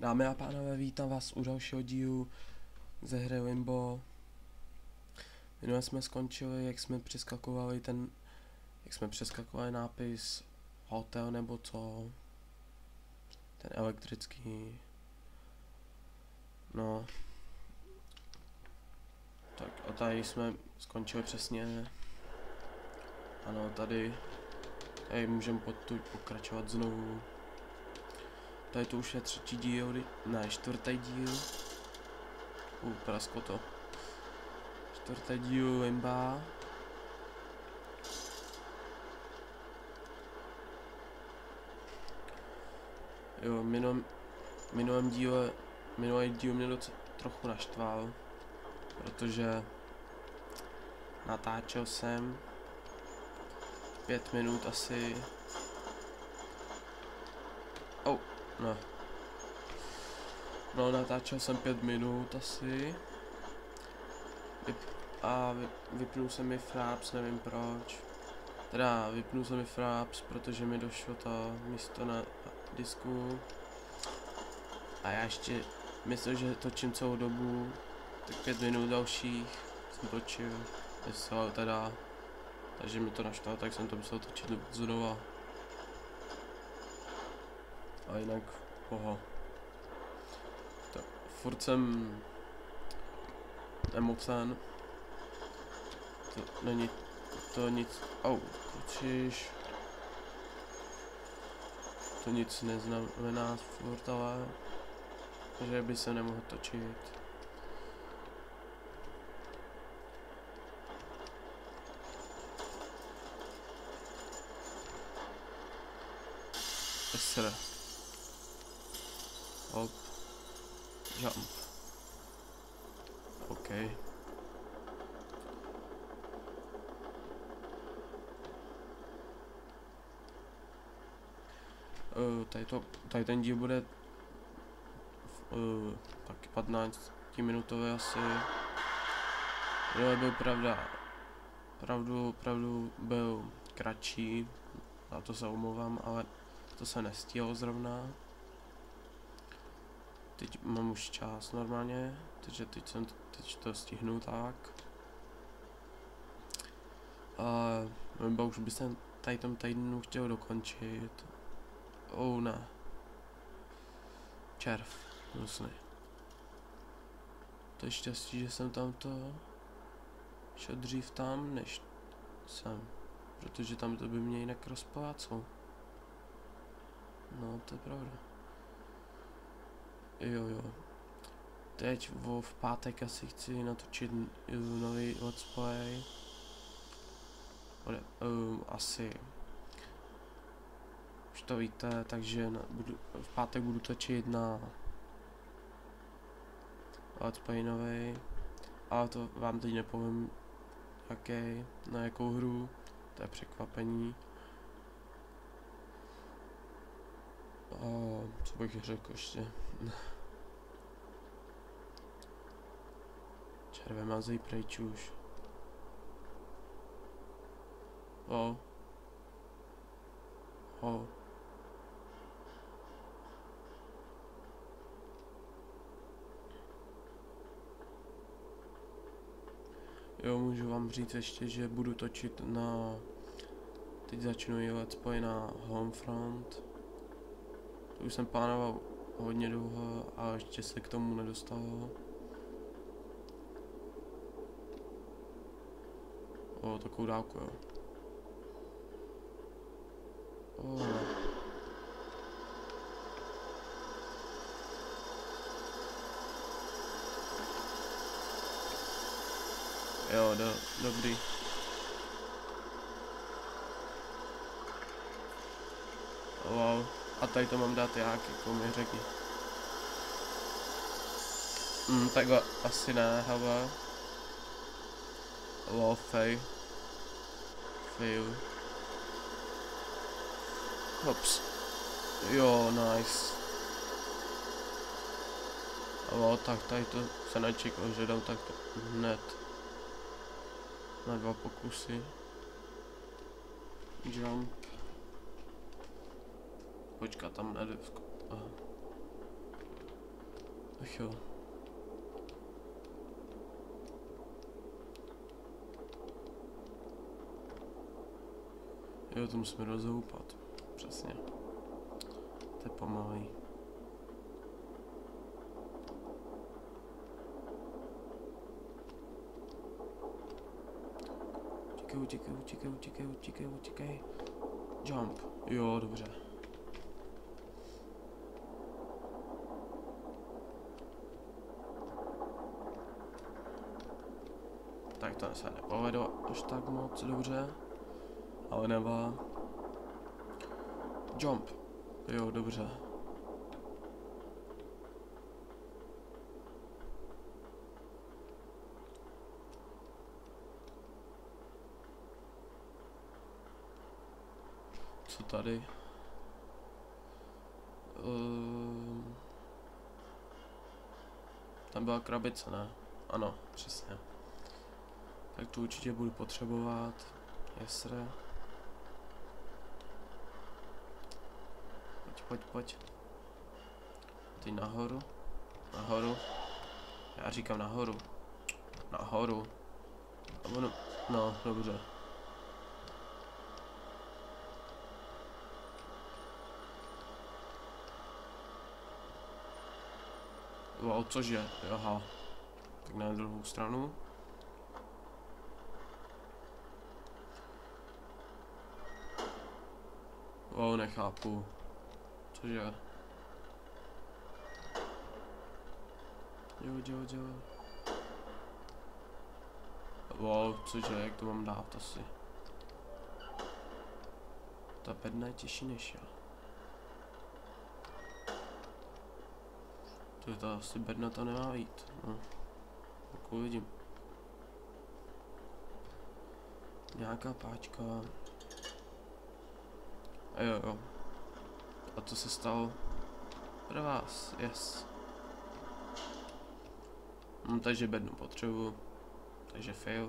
Dámy a pánové, vítám vás u dalšího dílu ze hry Limbo. Minule jsme skončili, jak jsme přeskakovali nápis hotel nebo co. Ten elektrický. No. Tak a tady jsme skončili přesně. Ano, tady můžeme pokračovat znovu. Tady to už je třetí díl, ne, čtvrtý díl. Prasko to. Čtvrtý díl Limba. Jo, minulý díl mě trochu naštval, protože natáčel jsem 5 minut asi. No, natáčel jsem 5 minut asi. A vypnul se mi Fraps, nevím proč. Teda vypnul se mi Fraps, protože mi došlo to místo na disku. A já ještě myslím, že točím celou dobu. Tak 5 minut dalších jsem točil. Myslel teda. Takže mi to naštalo, tak jsem to musel točit znova. A jinak, tak furt jsem nemocen. To není to nic, kočíš. To nic neznamená furt, ale že by se nemohl točit. Esra. Hop. Jump. OK. Tady ten díl bude taky 15 minutový asi. No, byl pravdu byl kratší, na to se omlouvám, ale to se nestihlo zrovna. Teď mám už čas normálně, takže teď to stihnu tak. Nebo už bych se tady tom týdnu chtěl dokončit. Ne. Červ, hnusný. To je štěstí, že jsem tamto šel dřív tam, než jsem. Protože tam to by mě jinak rozplácel. No, to je pravda. Jo. Teď v pátek asi chci natočit nový let's play. Asi. Už to víte, takže v pátek budu točit na let's play nový. Ale to vám teď nepovím, na jakou hru. To je překvapení. Co bych řekl ještě? Červe mazej pryč už. Jo, můžu vám říct ještě, že budu točit teď začnu i let's play na Homefront. To už jsem plánoval hodně dlouho, ale ještě se k tomu nedostalo. Takovou dálku, jo. Jo, dobrý. Wow. A tady to mám dát jak, jako mi řekni. Takhle asi ne, hele. Fail. Hops. Jo, nice. Tak tady to se nečekal, že dám takto hned. Na 2 pokusy. Jump. Počkat, tam nejde. Ach jo. Jo, to musíme rozhoupat. Přesně. To je pomalý. Utíkej. Jump. Jo, dobře. Tak to se nepovedlo až tak moc dobře. Ale nevá. Jump. Jo, dobře. Co tady? Tam byla krabice, ne? Ano, přesně. Tak tu určitě budu potřebovat. Jesre. Pojď. Ty nahoru. Já říkám nahoru. A ono, no, dobře. Wow, cože? Aha. Tak na druhou stranu. Wow, nechápu. Cože? Jo. Wow, cože, jak to mám dát asi? Ta bedna je těžší než já. To asi bedna to nemá jít, no. Tak uvidím. Nějaká páčka. A jo. A to se stalo pro vás, yes. Takže bednu potřebuji. Takže fail.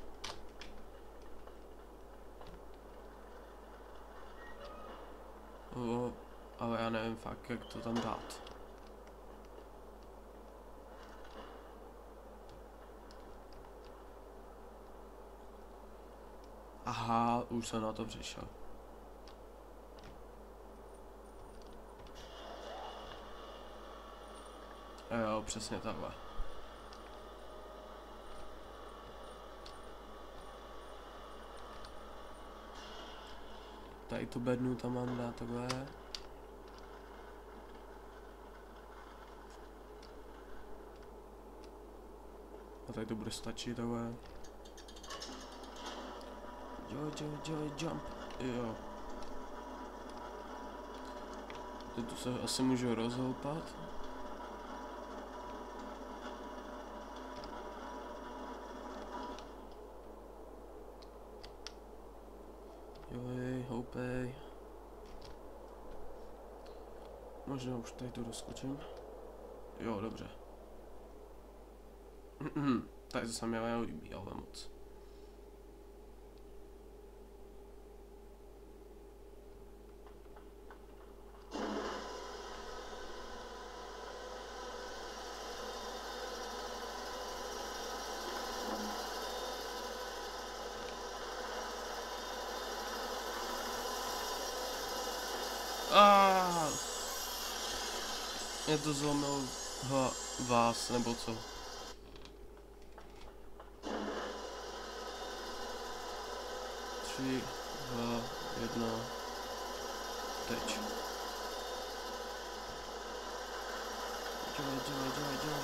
Ale já nevím fakt, jak to tam dát. Aha, už jsem na to přišel. Jo, přesně takhle. Tady tu bednu tam mám dát takhle. A tady to bude stačit takhle. Jump. Jo. Tu se asi můžu rozhoupat. Joj, houpej. Možná už tady tu doskočím. Jo, dobře. Tak to se mi ale líbí, ale moc. Mě to zlomil vás, nebo co? Tři, dva, jedna, teď. Dělej.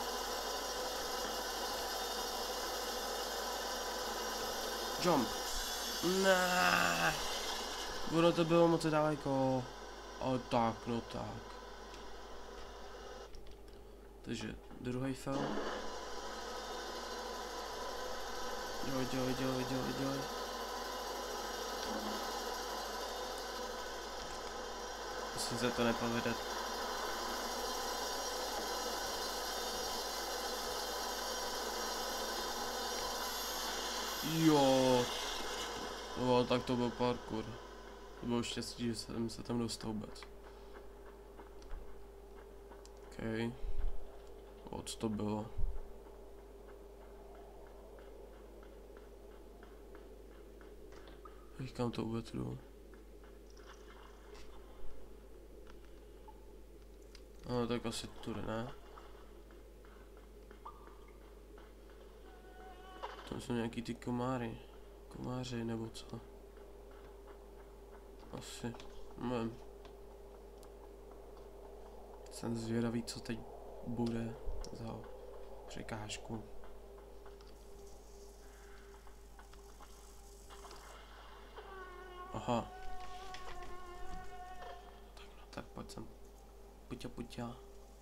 Jump. Ne. Ono to bylo moc daleko. O tak, no tak. Takže druhý fail. Dělej. Myslím, že to nepovede. Jo. No, tak to byl parkour. To bylo štěstí, že jsem se tam dostal vůbec. Okay. Co to bylo? Kam to uvetru? No tak asi tudy, ne? Tam jsou nějaký ty komáři nebo co? Asi, nevím. Jsem zvědavý, co teď bude za překážku. Aha. Tak no, tak pojď sem. Puťa.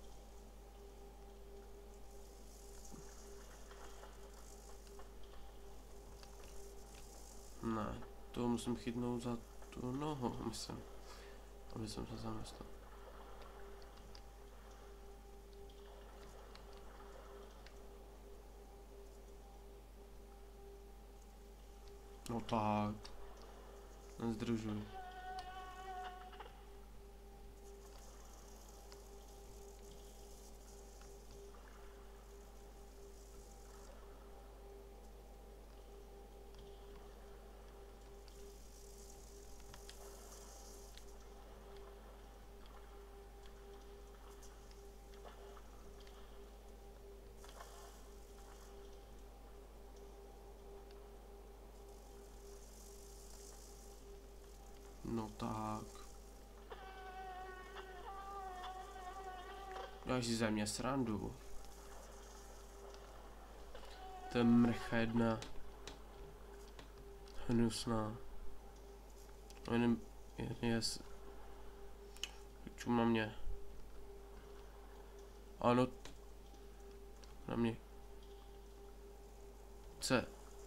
Ne, to musím chytnout za tu nohu, myslím. Aby jsem se zamyslel. No tak. Nezdržuj. No tak. Dáš si ze mě srandu. To je mrcha jedna. Hnusná. Jen je čum na mě. Ano. Na mě. Co?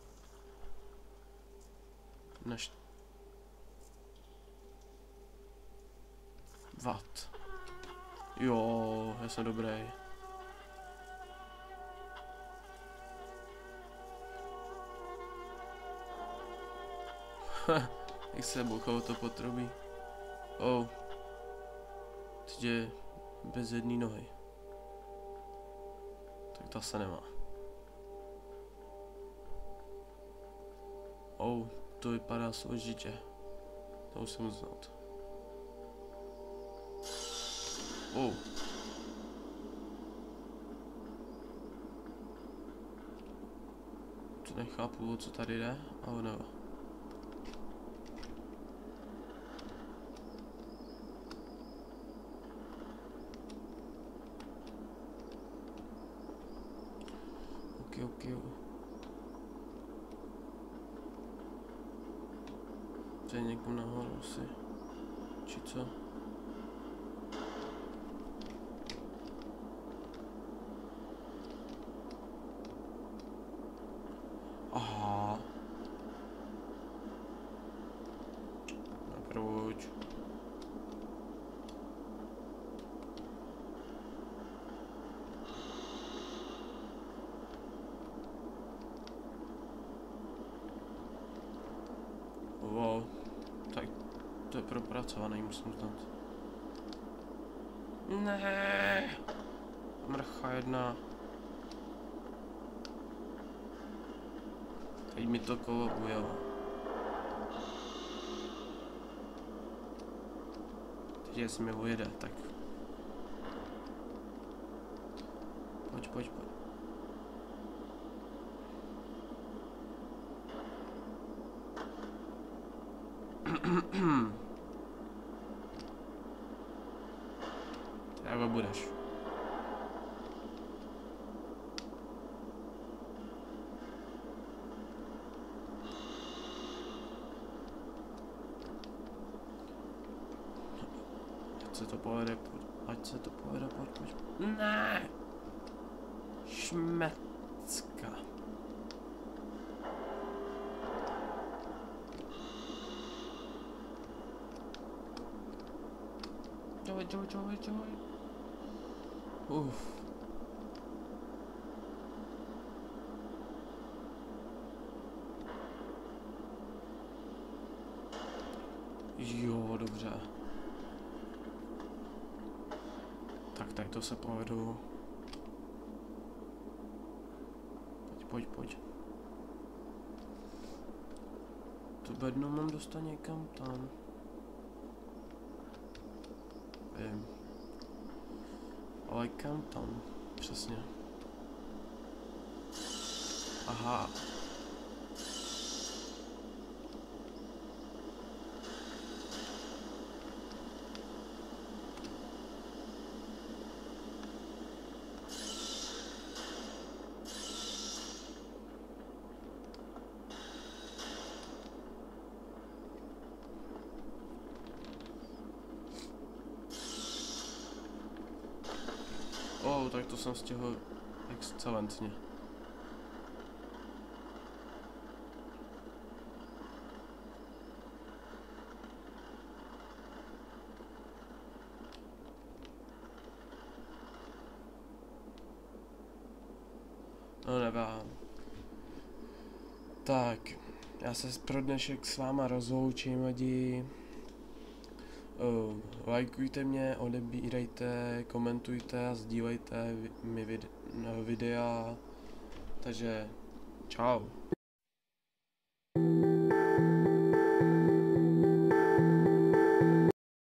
Vat. Jo, já jsem dobrý. Jak se bouchalo to potrubí. Oh. Teď je bez jedné nohy. Tak to se nemá. Oh, to vypadá složitě. To musím uznat. Oh. To nechápu, o co tady jde, ale nebo. Ok. To je někam nahoru asi. Či co? Aha. Proč? Wow. Tak to je propracovaný, musím znát. Ne. Mrcha jedna. Teď mi to kolo ujelo. Teď jestli mi ujede, tak... Pojď. Třeba budeš. Ať se to povede, pojď. Ne! Šmecka. Dělej. Jo, dobře. Tak to se povedu. pojď. Tu bednu mám dostat někam tam. Vím. Ale kam tam? Přesně. Aha. Tak to jsem stihl excelentně. No nebá. Tak, já se pro dnešek s váma rozloučím, lidi. Lajkujte mě, odebírejte, komentujte a sdílejte mi videa. Takže čau.